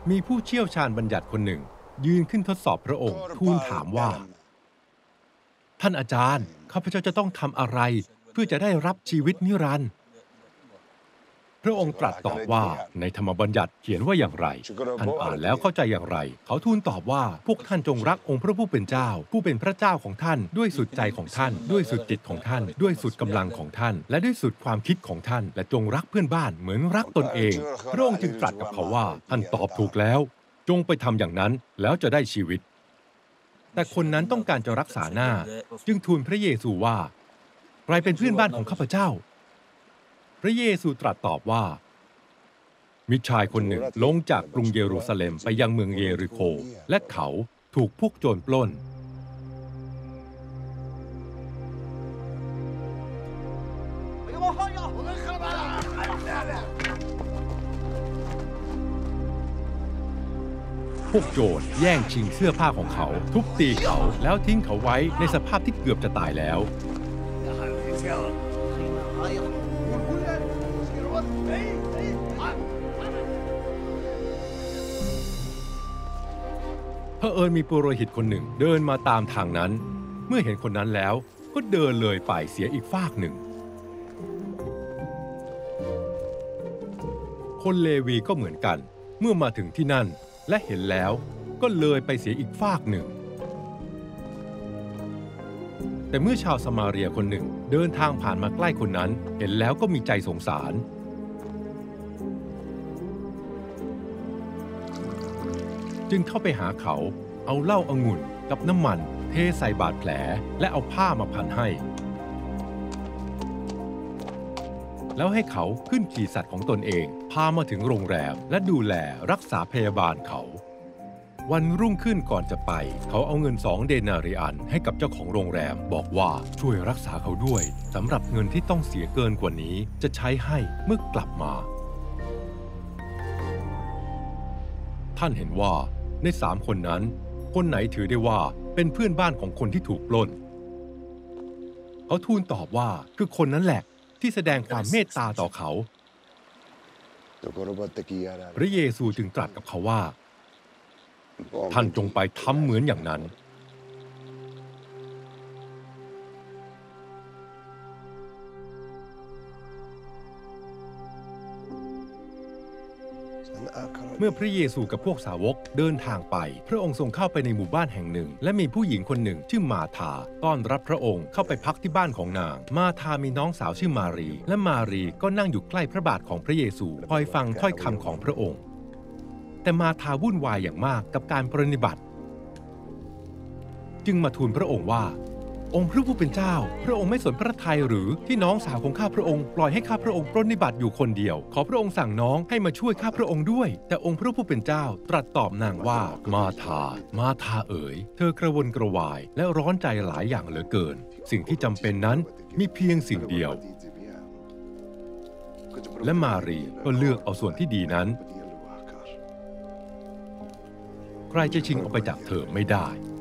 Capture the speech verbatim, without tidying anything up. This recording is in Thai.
มีผู้เชี่ยวชาญบัญญัติคนหนึ่งยืนขึ้นทดสอบพระองค์ทูลถามว่าท่านอาจารย์ข้าพเจ้าจะต้องทำอะไรเพื่อจะได้รับชีวิตนิรันดร์พระองค์ตรัสตอบว่าในธรรมบัญญัติเขียนว่าอย่างไรท่านอ่านแล้วเข้าใจอย่างไรเขาทูลตอบว่าพวกท่านจงรักองค์พระผู้เป็นเจ้าผู้เป็นพระเจ้าของท่านด้วยสุดใจของท่านด้วยสุดจิตของท่านด้วยสุดกำลังของท่านและด้วยสุดความคิดของท่านและจงรักเพื่อนบ้านเหมือนรักตนเองพระองค์จึงตรัสกับเขาว่าท่านตอบถูกแล้วจงไปทำอย่างนั้นแล้วจะได้ชีวิตแต่คนนั้นต้องการจะรักษาหน้าจึงทูลพระเยซูว่าใครเป็นเพื่อนบ้านของข้าพเจ้าพระเยซูตรัสตอบว่ามีชายคนหนึ่งลงจากกรุงเยรูซาเล็มไปยังเมืองเยริโคและเขาถูกพวกโจรปล้นพวกโจรแย่งชิงเสื้อผ้าของเขาทุบตีเขาแล้วทิ้งเขาไว้ในสภาพที่เกือบจะตายแล้วเผอิญมีปุโรหิตคนหนึ่งเดินมาตามทางนั้นเมื่อเห็นคนนั้นแล้วก็เดินเลยไปเสียอีกฟากหนึ่งคนเลวีก็เหมือนกันเมื่อมาถึงที่นั่นและเห็นแล้วก็เลยไปเสียอีกฟากหนึ่งแต่เมื่อชาวสมาเรียคนหนึ่งเดินทางผ่านมาใกล้คนนั้นเห็นแล้วก็มีใจสงสารจึงเข้าไปหาเขาเอาเหล้าองุ่นกับน้ำมันเทใส่บาดแผลและเอาผ้ามาพันให้แล้วให้เขาขึ้นขี่สัตว์ของตนเองพามาถึงโรงแรมและดูแลรักษาพยาบาลเขาวันรุ่งขึ้นก่อนจะไปเขาเอาเงินสองเดนาริอันให้กับเจ้าของโรงแรมบอกว่าช่วยรักษาเขาด้วยสำหรับเงินที่ต้องเสียเกินกว่านี้จะใช้ให้เมื่อกลับมาท่านเห็นว่าในสามคนนั้นคนไหนถือได้ว่าเป็นเพื่อนบ้านของคนที่ถูกปล้นเขาทูลตอบว่าคือคนนั้นแหละที่แสดงความเมตตาต่อเขาพระเยซูจึงตรัสกับเขาว่าท่านจงไปทำเหมือนอย่างนั้นเมื่อพระเยซูกับพวกสาวกเดินทางไปพระองค์ทรงเข้าไปในหมู่บ้านแห่งหนึ่งและมีผู้หญิงคนหนึ่งชื่อมาธาต้อนรับพระองค์เข้าไปพักที่บ้านของนางมาธามีน้องสาวชื่อมารีและมารีก็นั่งอยู่ใกล้พระบาทของพระเยซูคอยฟังถ้อยคำของพระองค์แต่มาธาวุ่นวายอย่างมากกับการปรนนิบัติจึงมาทูลพระองค์ว่าองค์พระผู้เป็นเจ้าพระองค์ไม่สนพระทัยหรือที่น้องสาวของข้าพระองค์ปล่อยให้ข้าพระองค์ปรนนิบัติอยู่คนเดียวขอพระองค์สั่งน้องให้มาช่วยข้าพระองค์ด้วยแต่องค์พระผู้เป็นเจ้าตรัสตอบนางว่ามาธามาธาเอ๋ยเธอกระวนกระวายและร้อนใจหลายอย่างเหลือเกินสิ่งที่จำเป็นนั้นมีเพียงสิ่งเดียวและมารีก็เลือกเอาส่วนที่ดีนั้นใครจะชิงเอาไปจากเธอไม่ได้